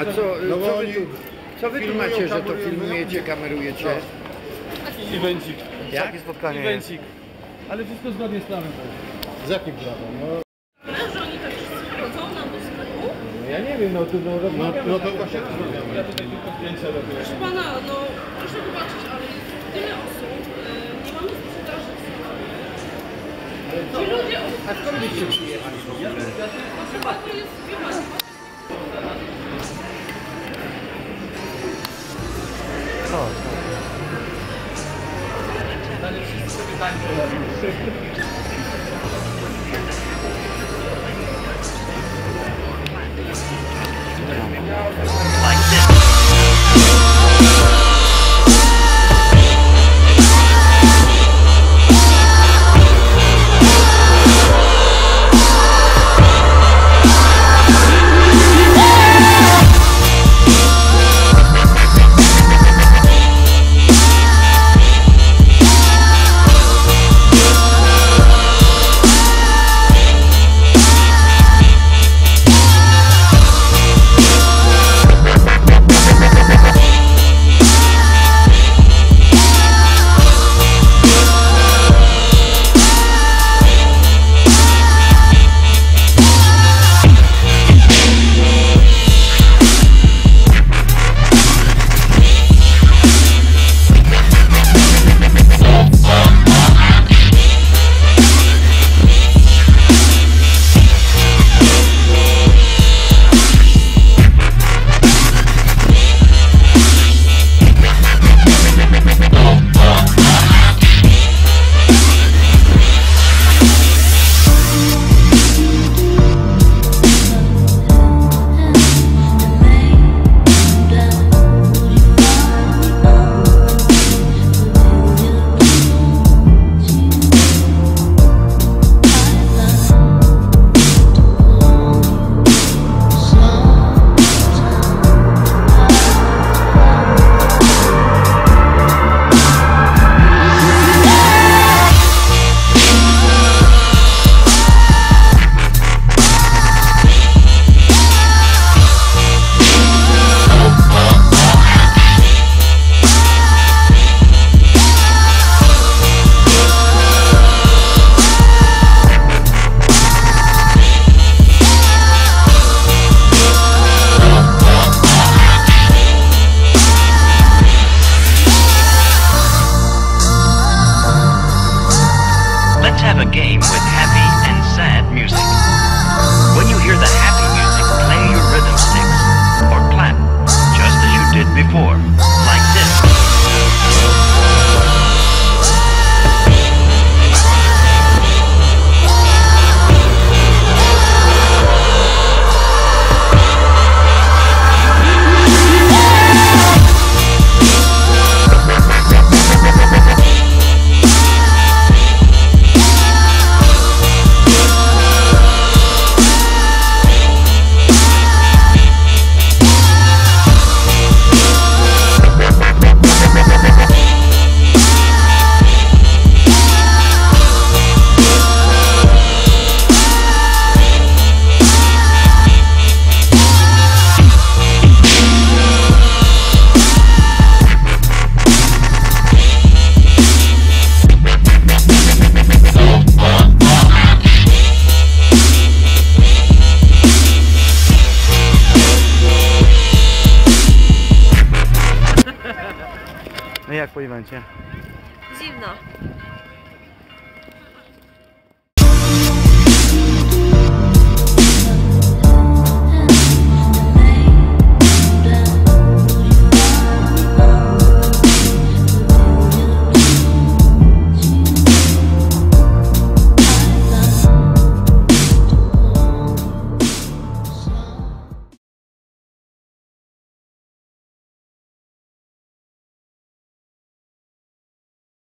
co wy tu macie, że to filmujecie, kamerujecie? Evencik. Jakie spotkanie? Evencik. Ale wszystko zgodnie z planem. Z jakim prawem? Że oni tak wchodzą nam do sklepu? Ja nie wiem, no to właśnie Ja tutaj tylko zdjęcia robię. Proszę pana, no proszę wybaczyć, ale jest tyle osób, nie mamy sprzedaży. Ci ludzie... A skąd byście przyjechali w ogóle? Chyba to jest firma. Wszyscy sobie tańczą. Have a game with happy and sad music. When you hear the happy music, play your rhythm sticks or clap, just as you did before, like this. No jak po evencie? Zimno.